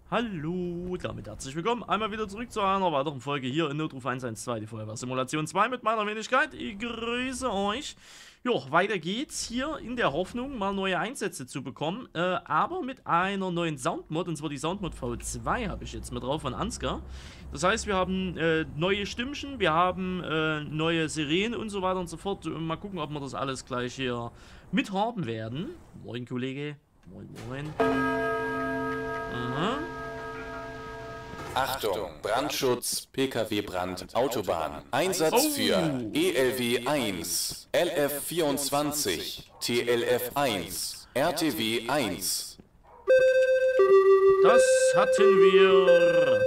Hallo, damit herzlich willkommen. Einmal wieder zurück zu einer weiteren Folge hier in Notruf 112, die Feuerwehr Simulation 2 mit meiner Wenigkeit. Ich grüße euch. Jo, weiter geht's hier in der Hoffnung, mal neue Einsätze zu bekommen, aber mit einer neuen Soundmod, und zwar die Soundmod V2 habe ich jetzt mit drauf von Ansgar. Das heißt, wir haben neue Stimmchen, wir haben neue Sirenen und so weiter und so fort. Mal gucken, ob wir das alles gleich hier mit haben werden. Moin, Kollege. Moin, moin. Aha. Achtung, Brandschutz, Pkw-Brand, Autobahn. Einsatz für ELW 1, LF 24, TLF 1, RTW 1. Das hatten wir.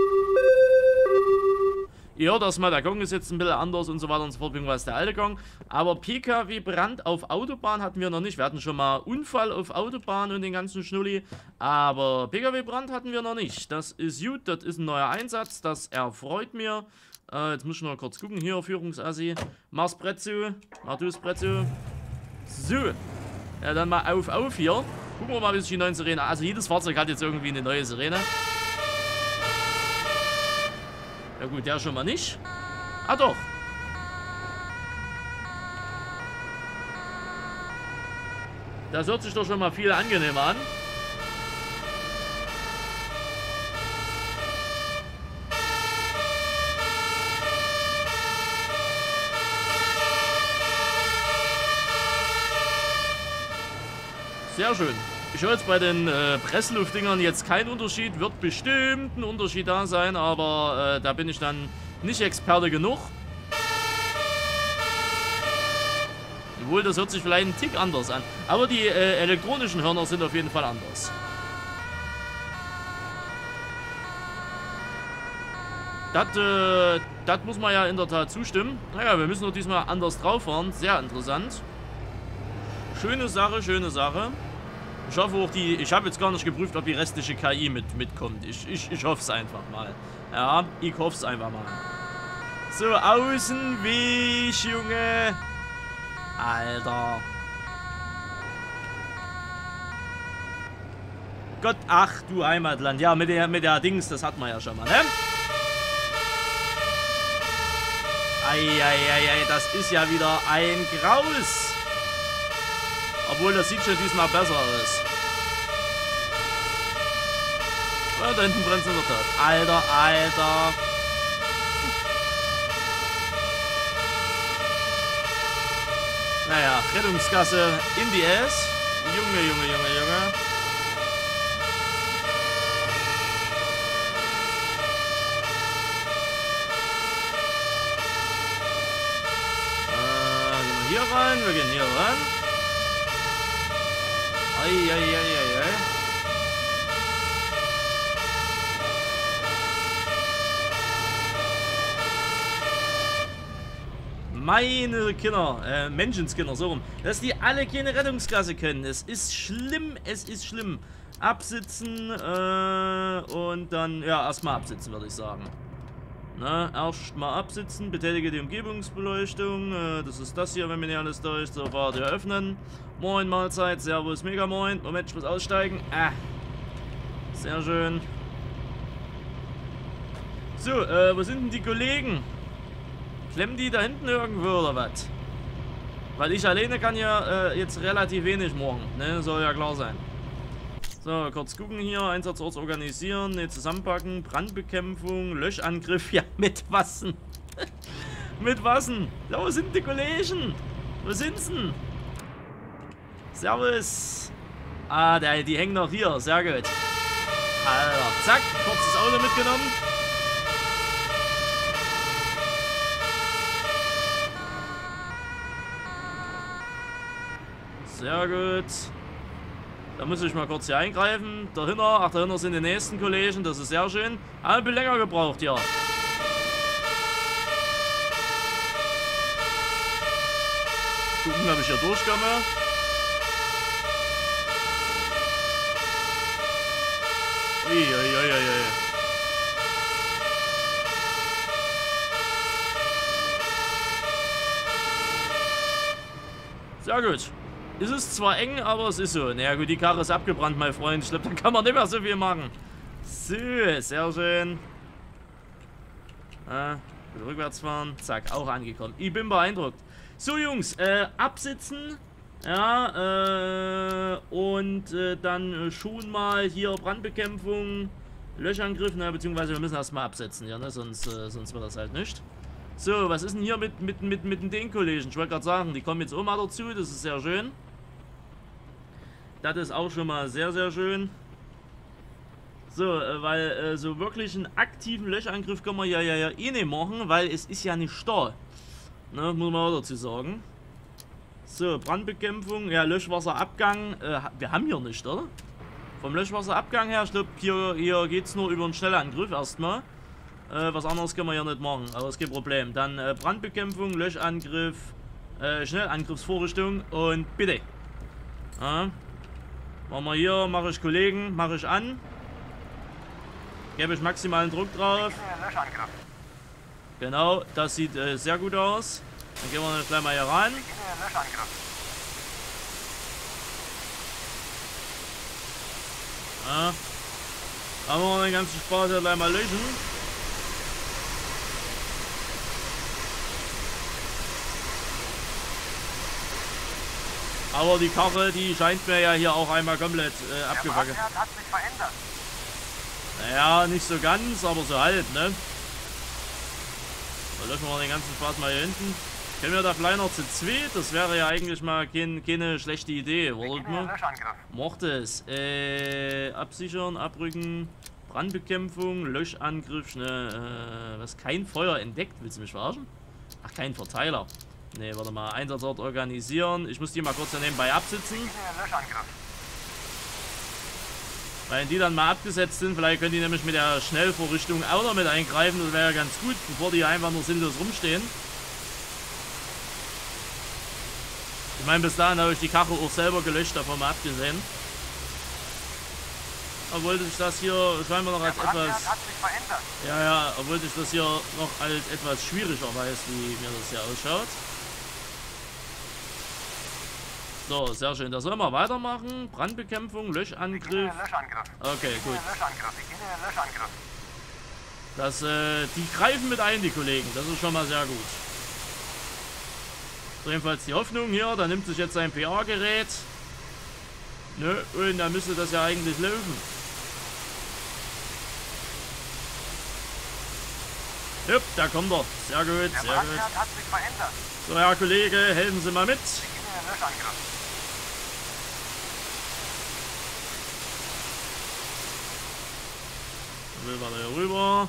Ja, das mal, der Gong ist jetzt ein bisschen anders und so weiter und so fort, was der alte Gong. Aber PKW-Brand auf Autobahn hatten wir noch nicht. Wir hatten schon mal Unfall auf Autobahn und den ganzen Schnulli. Aber PKW-Brand hatten wir noch nicht. Das ist gut, das ist ein neuer Einsatz, das erfreut mir. Jetzt muss ich noch kurz gucken. Hier, Führungsassi. Mach's Prezzo. Mach du's Prezzo. So. Ja, dann mal auf hier. Gucken wir mal, wie sich die neuen Sirenen. Also jedes Fahrzeug hat jetzt irgendwie eine neue Sirene. Ja gut, der schon mal nicht. Ah doch. Das hört sich doch schon mal viel angenehmer an. Sehr schön. Ich höre jetzt bei den Pressluftdingern jetzt keinen Unterschied. Wird bestimmt ein Unterschied da sein, aber da bin ich dann nicht Experte genug. Obwohl, das hört sich vielleicht ein Tick anders an. Aber die elektronischen Hörner sind auf jeden Fall anders. Das muss man ja in der Tat zustimmen. Naja, wir müssen doch diesmal anders drauf fahren. Sehr interessant. Schöne Sache, schöne Sache. Ich hoffe auch ich habe jetzt gar nicht geprüft, ob die restliche KI mitkommt. Ich hoffe es einfach mal. Ja, ich hoffe es einfach mal. So, Außenweg, Junge. Alter. Gott, ach du Heimatland. Ja, mit der Dings, das hat man ja schon mal, ne? Eieiei, das ist ja wieder ein Graus. Obwohl, das sieht schon diesmal besser aus. Oh, da hinten brennt es in der Tat. Alter, Alter. Naja, Rettungsgasse in die S. Junge, Junge, Junge, Junge. Gehen wir hier rein, wir gehen hier rein. Eieieiei. Meine Kinder, Menschenskinder, so rum, dass die alle keine Rettungsgasse können. Es ist schlimm, es ist schlimm. Absitzen und dann, ja, erstmal absitzen, würde ich sagen. Na, erstmal absitzen, betätige die Umgebungsbeleuchtung. Das ist das hier, wenn mir nicht alles durch. So, Fahrt öffnen. Moin, Mahlzeit, Servus, Mega Moin. Moment, ich muss aussteigen. Sehr schön. So, wo sind denn die Kollegen? Klemmen die da hinten irgendwo oder was? Weil ich alleine kann ja jetzt relativ wenig morgen. Ne, soll ja klar sein. So, kurz gucken hier. Einsatzort organisieren, ne, zusammenpacken, Brandbekämpfung, Löschangriff. Ja, mit Wassen. Mit Wassen. Ja, wo sind die Kollegen? Wo sind sie denn? Servus. Ah, die hängen noch hier. Sehr gut. Alter, zack. Kurzes Auto mitgenommen. Sehr gut. Da muss ich mal kurz hier eingreifen. Dahinter sind die nächsten Kollegen. Das ist sehr schön. Ein bisschen länger gebraucht hier. Gucken, ob ich hier durchkomme. Uiuiuiui. Sehr gut. Es ist zwar eng, aber es ist so. Naja gut, die Karre ist abgebrannt, mein Freund. Ich glaube, da kann man nicht mehr so viel machen. So, sehr schön. Rückwärts fahren. Zack, auch angekommen. Ich bin beeindruckt. So, Jungs, absitzen. Ja, und dann schon mal hier Brandbekämpfung, Löschangriff, ne, beziehungsweise wir müssen erstmal absetzen, ja, ne, sonst wird das halt nicht. So, was ist denn hier mit den Kollegen? Ich wollte gerade sagen, die kommen jetzt auch mal dazu, das ist sehr schön. Das ist auch schon mal sehr, sehr schön. So, weil so wirklich einen aktiven Löschangriff können wir ja eh nicht machen, weil es ist ja nicht da. Ne, muss man auch dazu sagen. So, Brandbekämpfung, ja, Löschwasserabgang, wir haben hier nicht, oder? Vom Löschwasserabgang her, ich glaube, hier geht es nur über einen Schnellangriff erstmal. Was anderes können wir hier nicht machen, aber ist kein Problem. Dann Brandbekämpfung, Löschangriff, Schnellangriffsvorrichtung und bitte. Ja. Machen wir hier, mache ich Kollegen, mache ich an. Gebe ich maximalen Druck drauf. Genau, das sieht sehr gut aus. Dann gehen wir gleich mal hier rein. Ja. Haben wir den ganzen Spaß hier gleich mal löschen. Aber die Karre, die scheint mir ja hier auch einmal komplett abgewackelt. Der hat sich verändert. Naja, nicht so ganz, aber so halb, ne? Da löschen wir den ganzen Spaß mal hier hinten. Können wir da vielleicht noch zu zweit? Das wäre ja eigentlich mal keine schlechte Idee, oder? Mochte es. Absichern, abrücken, Brandbekämpfung, Löschangriff, ne, was? Kein Feuer entdeckt? Willst du mich verarschen? Ach, kein Verteiler. Ne, warte mal, Einsatzort organisieren. Ich muss die mal kurz nebenbei absitzen. Weil die dann mal abgesetzt sind, vielleicht können die nämlich mit der Schnellvorrichtung auch noch mit eingreifen. Das wäre ja ganz gut, bevor die einfach nur sinnlos rumstehen. Ich meine, bis dahin habe ich die Karre auch selber gelöscht, davon mal abgesehen. Obwohl sich das hier scheinbar noch als etwas... Ja, obwohl sich das hier noch als etwas schwieriger weiß, wie mir das hier ausschaut. So, sehr schön. Da sollen wir weitermachen. Brandbekämpfung, Löschangriff. Okay, gut. Das, die greifen mit ein, die Kollegen. Das ist schon mal sehr gut. So, jedenfalls die Hoffnung hier. Da nimmt sich jetzt sein PA-Gerät. Nö, und da müsste das ja eigentlich laufen. Jupp, da kommt er. Sehr gut, sehr gut. So, Herr Kollege, helfen Sie mal mit. Will mal hier rüber.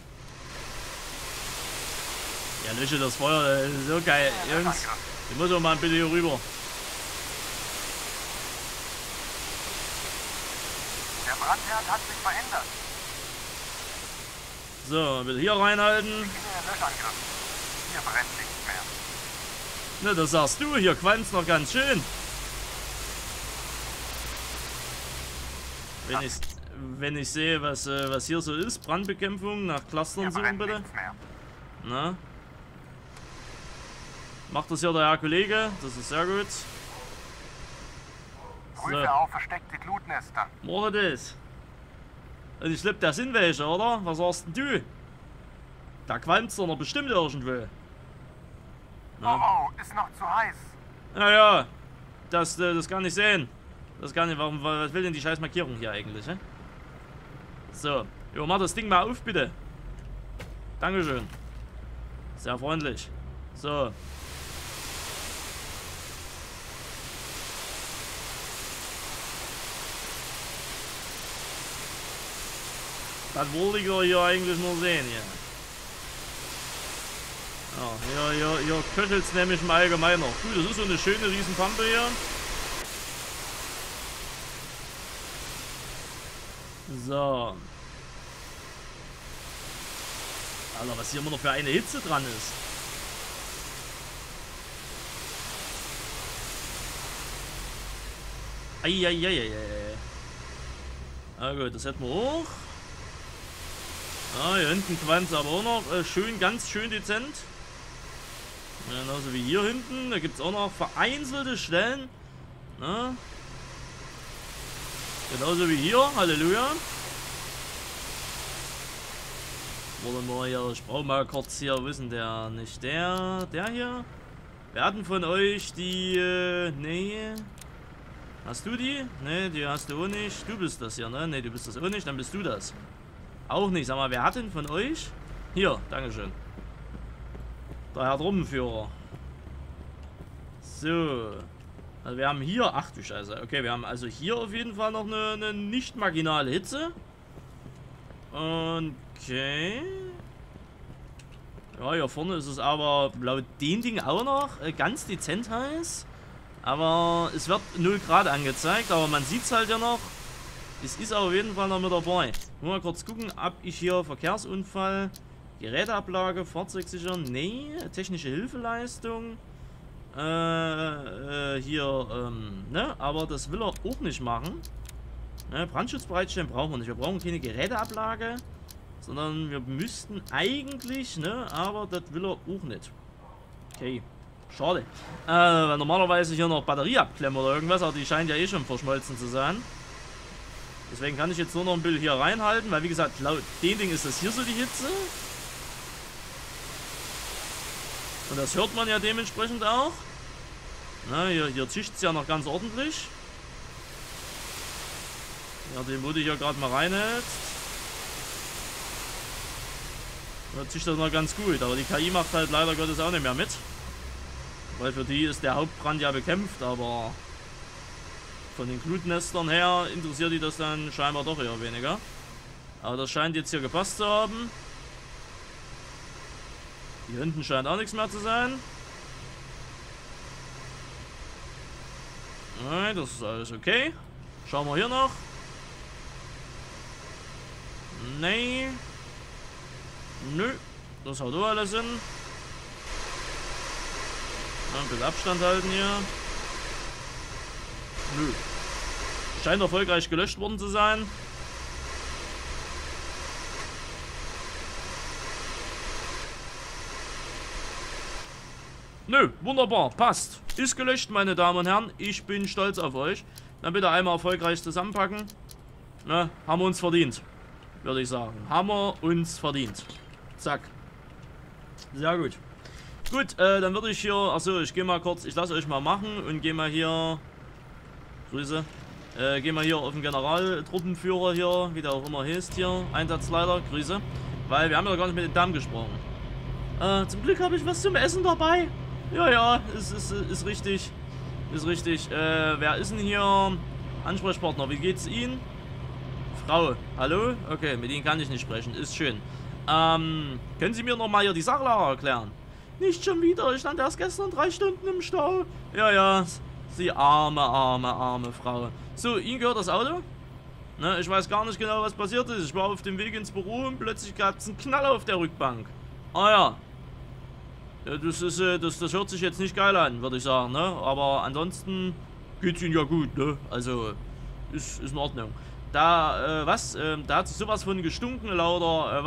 Ja, lösche das Feuer, das ist so geil. Jungs, ich muss doch mal bitte hier rüber. Der Brandherd hat sich verändert. So, bitte hier reinhalten. Hier brennt nichts mehr. Ne, das sagst du, hier qualmt's noch ganz schön. Wenn ich sehe, was hier so ist, Brandbekämpfung, nach Clustern suchen bitte. Na? Macht das hier der Herr Kollege, das ist sehr gut. Prüfe auf versteckte Glutnester. Mach das. Und ich glaube, da sind welche, oder? Was sagst denn du? Da qualmt's doch noch bestimmt irgendwo. Na? Oh, ist noch zu heiß. Naja, das kann ich sehen. Das kann ich, was will denn die scheiß Markierung hier eigentlich, hä? So, jo, mach das Ding mal auf, bitte. Dankeschön. Sehr freundlich. So. Das wollte ich doch hier eigentlich nur sehen, hier. Ja, hier köchelt es nämlich im Allgemeinen noch. Gut, das ist so eine schöne Riesenpampe hier. So. Alter, was hier immer noch für eine Hitze dran ist. Eieieiei. Na gut, das hätten wir hoch. Ah, hier hinten qualmt es aber auch noch schön, ganz schön dezent. Genauso wie hier hinten. Da gibt es auch noch vereinzelte Stellen. Na? Genauso wie hier. Halleluja. Warte mal hier, ich brauche mal kurz hier, wo ist denn der? Nicht der hier? Wer hat denn von euch die, nee. Hast du die? Nee, die hast du auch nicht. Du bist das hier, ne? Nee, du bist das auch nicht, dann bist du das. Auch nicht. Sag mal, wer hat denn von euch? Hier, dankeschön. Der Herr Truppenführer. So. Also wir haben hier, ach du Scheiße. Okay, wir haben also hier auf jeden Fall noch eine nicht marginale Hitze. Okay. Ja, hier vorne ist es aber laut dem Ding auch noch ganz dezent heiß. Aber es wird 0 Grad angezeigt, aber man sieht es halt ja noch. Es ist auf jeden Fall noch mit dabei. Nur mal kurz gucken, ob ich hier Verkehrsunfall, Geräteablage, Fahrzeugsicher, nee, technische Hilfeleistung. Hier, ne, aber das will er auch nicht machen. Ne, Brandschutz bereitstellen brauchen wir nicht. Wir brauchen keine Geräteablage, sondern wir müssten eigentlich, ne, aber das will er auch nicht. Okay. Schade. Weil normalerweise hier noch Batterie abklemmen oder irgendwas, aber die scheint ja eh schon verschmolzen zu sein. Deswegen kann ich jetzt nur noch ein Bild hier reinhalten, weil wie gesagt, laut dem Ding ist das hier so die Hitze. Und das hört man ja dementsprechend auch. Na, hier zischt es ja noch ganz ordentlich. Ja, den wurde ich ja gerade mal reinhält. Da zischt das noch ganz gut, aber die KI macht halt leider Gottes auch nicht mehr mit. Weil für die ist der Hauptbrand ja bekämpft, aber von den Glutnestern her interessiert die das dann scheinbar doch eher weniger. Aber das scheint jetzt hier gepasst zu haben. Hier hinten scheint auch nichts mehr zu sein. Nein, das ist alles okay. Schauen wir hier noch. Nee. Nö. Das haut auch alles hin. Ein bisschen Abstand halten hier. Nö. Scheint erfolgreich gelöscht worden zu sein. Nö, wunderbar, passt. Ist gelöscht, meine Damen und Herren. Ich bin stolz auf euch. Dann bitte einmal erfolgreich zusammenpacken. Na, haben wir uns verdient. Würde ich sagen. Haben wir uns verdient. Zack. Sehr gut. Gut, dann würde ich hier, achso, ich gehe mal kurz, ich lasse euch mal machen und gehe mal hier, Grüße, gehe mal hier auf den Generaltruppenführer hier, wie der auch immer heißt hier, Einsatzleiter, Grüße, weil wir haben ja gar nicht mit den Damen gesprochen. Zum Glück habe ich was zum Essen dabei. Ja, ist richtig, ist richtig. Wer ist denn hier Ansprechpartner, wie geht's Ihnen? Frau, hallo? Okay, mit Ihnen kann ich nicht sprechen, ist schön. Können Sie mir nochmal hier die Sachlage erklären? Nicht schon wieder, ich stand erst gestern 3 Stunden im Stau. Ja, Sie arme Frau. So, Ihnen gehört das Auto? Ne, ich weiß gar nicht genau, was passiert ist. Ich war auf dem Weg ins Büro und plötzlich gab es einen Knall auf der Rückbank. Ah ja. Das hört sich jetzt nicht geil an, würde ich sagen, ne? Aber ansonsten geht's Ihnen ja gut, ne? Also, ist in Ordnung. Da, da hat sich sowas von gestunken, ein lauter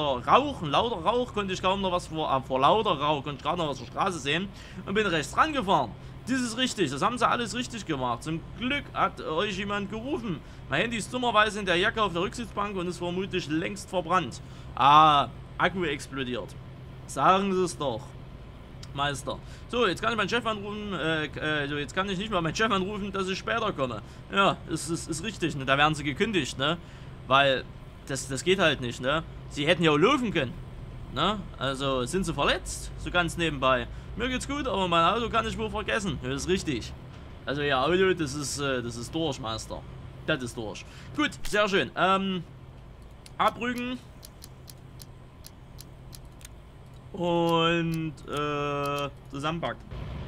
Rauch, konnte ich kaum noch was vor lauter Rauch, konnte ich gerade noch was auf der Straße sehen und bin rechts rangefahren. Das ist richtig, das haben sie alles richtig gemacht. Zum Glück hat euch jemand gerufen. Mein Handy ist dummerweise in der Jacke auf der Rücksitzbank und ist vermutlich längst verbrannt. Ah, Akku explodiert. Sagen Sie es doch. Meister. So, jetzt kann ich meinen Chef anrufen, jetzt kann ich nicht mal meinen Chef anrufen, dass ich später komme. Ja, ist richtig, ne? Da werden sie gekündigt, ne? Weil, das geht halt nicht, ne? Sie hätten ja auch laufen können, ne? Also, sind sie verletzt? So ganz nebenbei. Mir geht's gut, aber mein Auto kann ich wohl vergessen. Das ist richtig. Also, Ihr Auto, das ist durch, Meister. Das ist durch. Gut, sehr schön. Abrücken. Und zusammenpacken.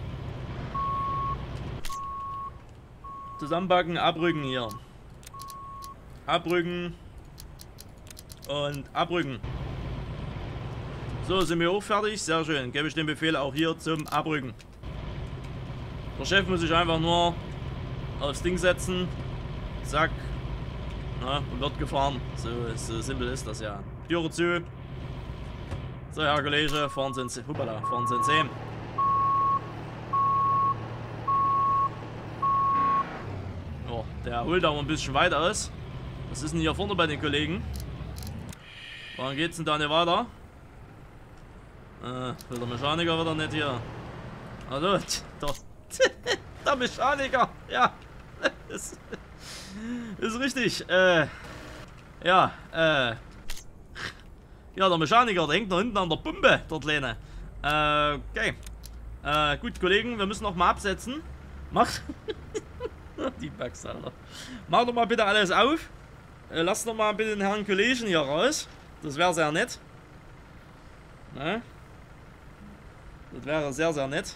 Zusammenpacken, abrücken hier. Abrücken. Und abrücken. So, sind wir auch fertig. Sehr schön. Gebe ich den Befehl auch hier zum Abrücken. Der Chef muss sich einfach nur aufs Ding setzen. Zack. Na, und wird gefahren. So simpel ist das ja. Türe zu. So, Herr Kollege, fahren Sie ins 10. Ja, der holt aber ein bisschen weit aus. Was ist denn hier vorne bei den Kollegen? Warum geht's denn da nicht weiter? Will der Mechaniker wieder nicht hier. Also, der Mechaniker, ja. Ist richtig. Ja, der Mechaniker, der hängt noch hinten an der Pumpe, dort Lehne. Okay. Gut, Kollegen, wir müssen noch mal absetzen. Macht. Die Bugs, Alter. Mach doch mal bitte alles auf. Lass doch mal bitte den Herrn Kollegen hier raus. Das wäre sehr nett. Ne? Das wäre sehr, sehr nett.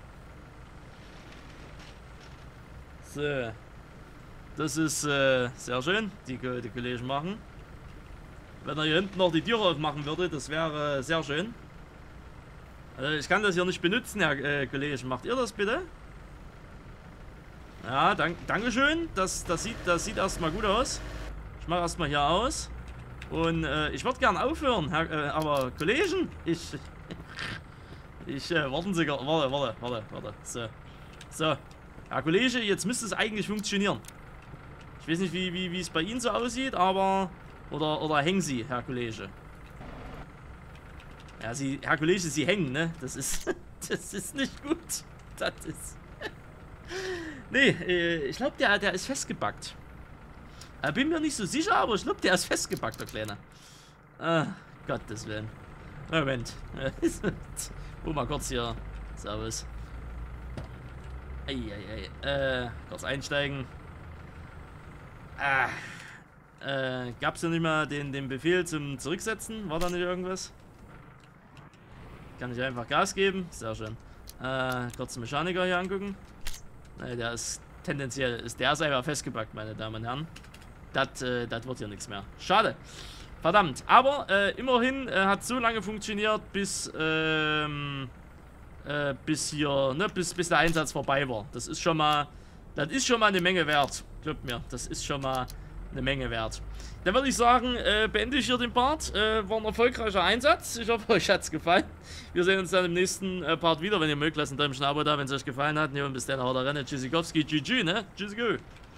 So. Das ist sehr schön, die Kollegen machen. Wenn er hier hinten noch die Tür aufmachen würde, das wäre sehr schön. Ich kann das hier nicht benutzen, Herr Kollege. Macht ihr das bitte? Ja, dankeschön. Das sieht erstmal gut aus. Ich mache erstmal hier aus. Und ich würde gern aufhören, aber Kollegen, warten Sie, warte. So. Herr Kollege, jetzt müsste es eigentlich funktionieren. Ich weiß nicht, wie es bei Ihnen so aussieht, aber... Oder hängen Sie, Herr Kollege? Ja, Herr Kollege, Sie hängen, ne? Das ist nicht gut. Das ist... Nee, ich glaube, der ist festgebackt. Bin mir nicht so sicher, aber ich glaube, der ist festgebackt, der Kleine. Gottes Willen. Moment. Mal kurz hier. Servus. Kurz einsteigen. Gab's ja nicht mal den Befehl zum Zurücksetzen? War da nicht irgendwas? Kann ich einfach Gas geben? Sehr schön. Kurz den Mechaniker hier angucken. Ne, der ist tendenziell, der ist einfach festgepackt, meine Damen und Herren. Das wird hier nichts mehr. Schade. Verdammt. Aber immerhin hat so lange funktioniert, bis hier, ne, bis der Einsatz vorbei war. Das ist schon mal eine Menge wert. Glaubt mir, das ist schon mal eine Menge wert. Dann würde ich sagen, beende ich hier den Part. War ein erfolgreicher Einsatz. Ich hoffe, euch hat es gefallen. Wir sehen uns dann im nächsten Part wieder. Wenn ihr mögt, lasst ein Däumchen Abo da, wenn es euch gefallen hat. Und bis dann, haut rein. Tschüssikowski, GG, ne? Tschüss, go.